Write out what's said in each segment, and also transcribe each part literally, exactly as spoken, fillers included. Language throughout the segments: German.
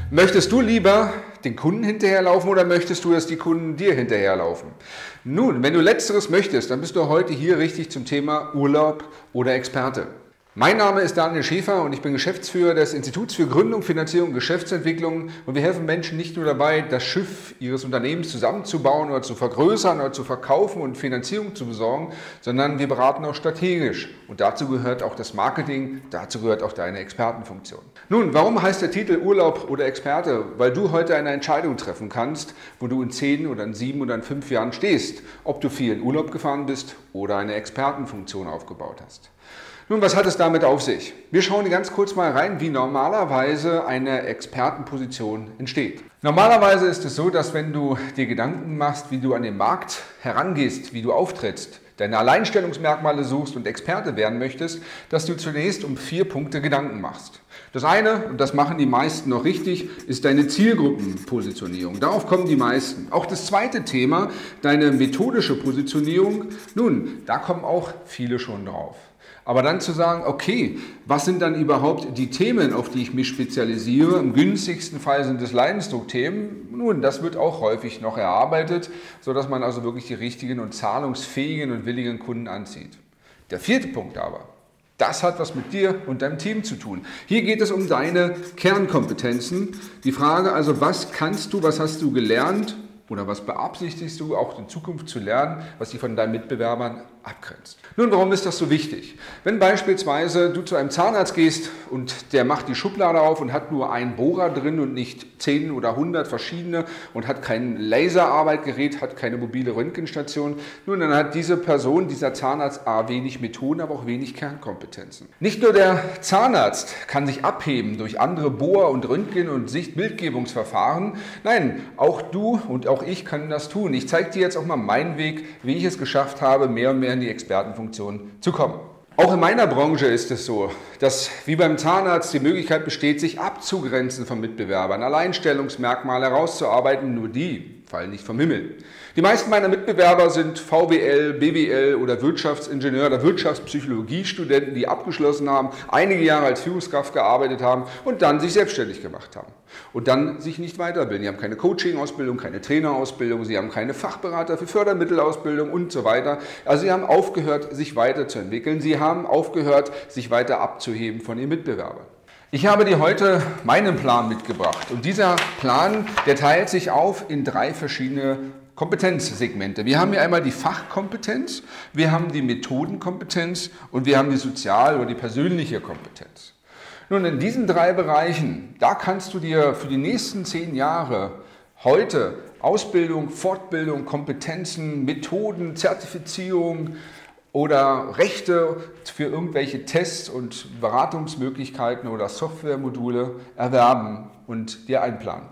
Möchtest du lieber den Kunden hinterherlaufen oder möchtest du, dass die Kunden dir hinterherlaufen? Nun, wenn du Letzteres möchtest, dann bist du heute hier richtig zum Thema Urlaub oder Experte. Mein Name ist Daniel Schäfer und ich bin Geschäftsführer des Instituts für Gründung, Finanzierung und Geschäftsentwicklung und wir helfen Menschen nicht nur dabei, das Schiff ihres Unternehmens zusammenzubauen oder zu vergrößern oder zu verkaufen und Finanzierung zu besorgen, sondern wir beraten auch strategisch und dazu gehört auch das Marketing, dazu gehört auch deine Expertenfunktion. Nun, warum heißt der Titel Urlaub oder Experte? Weil du heute eine Entscheidung treffen kannst, wo du in zehn oder in sieben oder in fünf Jahren stehst, ob du viel in Urlaub gefahren bist oder eine Expertenfunktion aufgebaut hast. Nun, was hat es damit auf sich? Wir schauen ganz kurz mal rein, wie normalerweise eine Expertenposition entsteht. Normalerweise ist es so, dass wenn du dir Gedanken machst, wie du an den Markt herangehst, wie du auftrittst, deine Alleinstellungsmerkmale suchst und Experte werden möchtest, dass du zunächst um vier Punkte Gedanken machst. Das eine, und das machen die meisten noch richtig, ist deine Zielgruppenpositionierung. Darauf kommen die meisten. Auch das zweite Thema, deine methodische Positionierung, nun, da kommen auch viele schon drauf. Aber dann zu sagen, okay, was sind dann überhaupt die Themen, auf die ich mich spezialisiere? Im günstigsten Fall sind es Leidensdruckthemen. Nun, das wird auch häufig noch erarbeitet, sodass man also wirklich die richtigen und zahlungsfähigen und willigen Kunden anzieht. Der vierte Punkt aber, das hat was mit dir und deinem Team zu tun. Hier geht es um deine Kernkompetenzen. Die Frage also, was kannst du, was hast du gelernt oder was beabsichtigst du auch in Zukunft zu lernen, was dich von deinen Mitbewerbern abgrenzt. Nun, warum ist das so wichtig? Wenn beispielsweise du zu einem Zahnarzt gehst und der macht die Schublade auf und hat nur einen Bohrer drin und nicht zehn oder hundert verschiedene und hat kein Laserarbeitgerät, hat keine mobile Röntgenstation, nun, dann hat diese Person, dieser Zahnarzt, a, wenig Methoden, aber auch wenig Kernkompetenzen. Nicht nur der Zahnarzt kann sich abheben durch andere Bohr- und Röntgen- und Sichtbildgebungsverfahren, nein, auch du und auch ich können das tun. Ich zeige dir jetzt auch mal meinen Weg, wie ich es geschafft habe, mehr und mehr in die Expertenfunktion zu kommen. Auch in meiner Branche ist es so, dass wie beim Zahnarzt die Möglichkeit besteht, sich abzugrenzen von Mitbewerbern, Alleinstellungsmerkmale herauszuarbeiten, nur die fallen nicht vom Himmel. Die meisten meiner Mitbewerber sind V W L, B W L oder Wirtschaftsingenieur oder Wirtschaftspsychologiestudenten, die abgeschlossen haben, einige Jahre als Führungskraft gearbeitet haben und dann sich selbstständig gemacht haben. Und dann sich nicht weiterbilden. Die haben keine Coaching-Ausbildung, keine Trainerausbildung, sie haben keine Fachberater für Fördermittelausbildung und so weiter. Also sie haben aufgehört, sich weiterzuentwickeln. Sie haben aufgehört, sich weiter abzuheben von ihren Mitbewerbern. Ich habe dir heute meinen Plan mitgebracht und dieser Plan, der teilt sich auf in drei verschiedene Kompetenzsegmente. Wir haben hier einmal die Fachkompetenz, wir haben die Methodenkompetenz und wir haben die sozial- oder die persönliche Kompetenz. Nun, in diesen drei Bereichen, da kannst du dir für die nächsten zehn Jahre heute Ausbildung, Fortbildung, Kompetenzen, Methoden, Zertifizierung oder Rechte für irgendwelche Tests und Beratungsmöglichkeiten oder Softwaremodule erwerben und dir einplanen.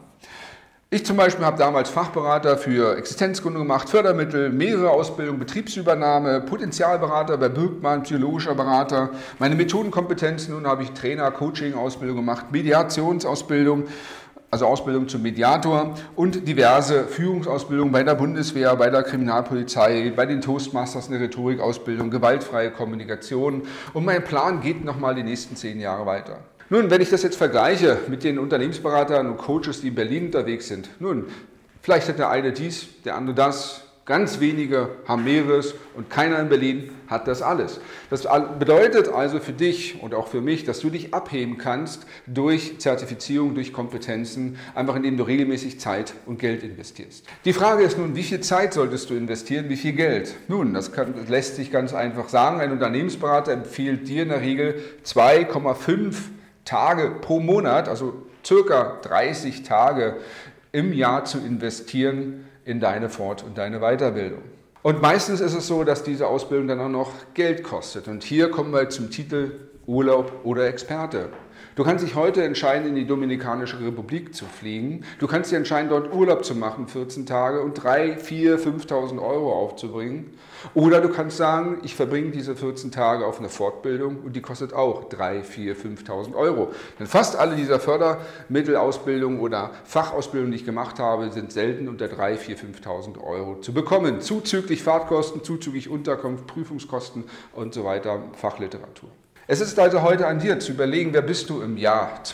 Ich zum Beispiel habe damals Fachberater für Existenzgründung gemacht, Fördermittel, mehrere Ausbildungen, Betriebsübernahme, Potenzialberater bei Birkmann, psychologischer Berater. Meine Methodenkompetenzen, nun habe ich Trainer, Coaching-Ausbildung gemacht, Mediationsausbildung, also Ausbildung zum Mediator und diverse Führungsausbildungen bei der Bundeswehr, bei der Kriminalpolizei, bei den Toastmasters eine Rhetorikausbildung, gewaltfreie Kommunikation. Und mein Plan geht nochmal die nächsten zehn Jahre weiter. Nun, wenn ich das jetzt vergleiche mit den Unternehmensberatern und Coaches, die in Berlin unterwegs sind, nun, vielleicht hat der eine dies, der andere das, ganz wenige haben mehreres und keiner in Berlin hat das alles. Das bedeutet also für dich und auch für mich, dass du dich abheben kannst durch Zertifizierung, durch Kompetenzen, einfach indem du regelmäßig Zeit und Geld investierst. Die Frage ist nun, wie viel Zeit solltest du investieren, wie viel Geld? Nun, das, kann, das lässt sich ganz einfach sagen. Ein Unternehmensberater empfiehlt dir in der Regel zwei Komma fünf Tage pro Monat, also circa dreißig Tage im Jahr zu investieren in deine Fort- und deine Weiterbildung. Und meistens ist es so, dass diese Ausbildung dann auch noch Geld kostet. Und hier kommen wir zum Titel Urlaub oder Experte. Du kannst dich heute entscheiden, in die Dominikanische Republik zu fliegen. Du kannst dich entscheiden, dort Urlaub zu machen, vierzehn Tage und dreitausend, viertausend, fünftausend Euro aufzubringen. Oder du kannst sagen, ich verbringe diese vierzehn Tage auf eine Fortbildung und die kostet auch dreitausend, viertausend, fünftausend Euro. Denn fast alle dieser Fördermittelausbildungen oder Fachausbildungen, die ich gemacht habe, sind selten unter dreitausend, viertausend, fünftausend Euro zu bekommen. Zuzüglich Fahrtkosten, zuzüglich Unterkunft, Prüfungskosten und so weiter, Fachliteratur. Es ist also heute an dir zu überlegen, wer bist du im Jahr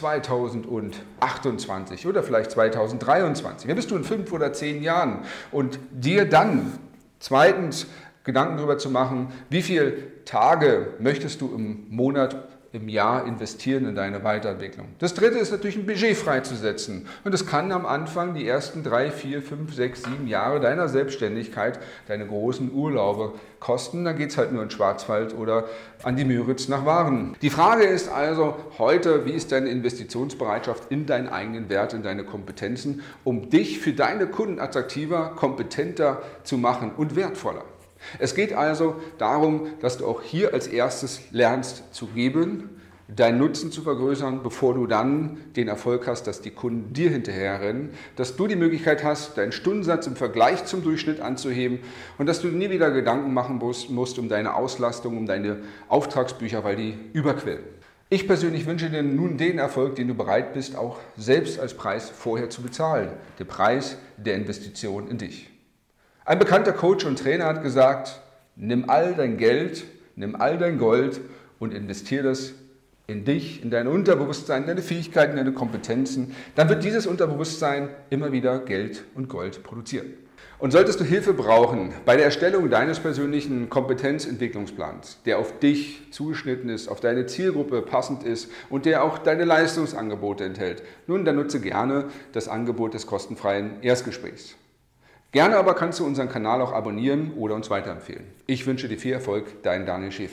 zweitausendachtundzwanzig oder vielleicht zweitausenddreiundzwanzig? Wer bist du in fünf oder zehn Jahren? Und dir dann zweitens Gedanken darüber zu machen, wie viele Tage möchtest du im Monat, im Jahr investieren in deine Weiterentwicklung. Das dritte ist natürlich ein Budget freizusetzen. Und das kann am Anfang die ersten drei, vier, fünf, sechs, sieben Jahre deiner Selbstständigkeit, deine großen Urlaube kosten. Dann geht es halt nur in Schwarzwald oder an die Müritz nach Waren. Die Frage ist also heute, wie ist deine Investitionsbereitschaft in deinen eigenen Wert, in deine Kompetenzen, um dich für deine Kunden attraktiver, kompetenter zu machen und wertvoller. Es geht also darum, dass du auch hier als erstes lernst zu geben, deinen Nutzen zu vergrößern, bevor du dann den Erfolg hast, dass die Kunden dir hinterherrennen, dass du die Möglichkeit hast, deinen Stundensatz im Vergleich zum Durchschnitt anzuheben und dass du nie wieder Gedanken machen musst um deine Auslastung, um deine Auftragsbücher, weil die überquellen. Ich persönlich wünsche dir nun den Erfolg, den du bereit bist, auch selbst als Preis vorher zu bezahlen, den Preis der Investition in dich. Ein bekannter Coach und Trainer hat gesagt, nimm all dein Geld, nimm all dein Gold und investiere das in dich, in dein Unterbewusstsein, in deine Fähigkeiten, in deine Kompetenzen. Dann wird dieses Unterbewusstsein immer wieder Geld und Gold produzieren. Und solltest du Hilfe brauchen bei der Erstellung deines persönlichen Kompetenzentwicklungsplans, der auf dich zugeschnitten ist, auf deine Zielgruppe passend ist und der auch deine Leistungsangebote enthält, nun, dann nutze gerne das Angebot des kostenfreien Erstgesprächs. Gerne aber kannst du unseren Kanal auch abonnieren oder uns weiterempfehlen. Ich wünsche dir viel Erfolg, dein Daniel Schäfer.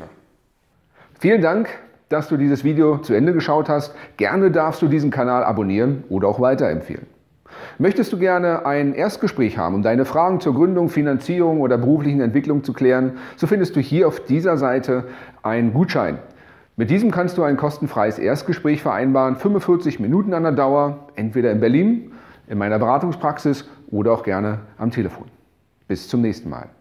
Vielen Dank, dass du dieses Video zu Ende geschaut hast. Gerne darfst du diesen Kanal abonnieren oder auch weiterempfehlen. Möchtest du gerne ein Erstgespräch haben, um deine Fragen zur Gründung, Finanzierung oder beruflichen Entwicklung zu klären, so findest du hier auf dieser Seite einen Gutschein. Mit diesem kannst du ein kostenfreies Erstgespräch vereinbaren, fünfundvierzig Minuten an der Dauer, entweder in Berlin, in meiner Beratungspraxis oder auch gerne am Telefon. Bis zum nächsten Mal.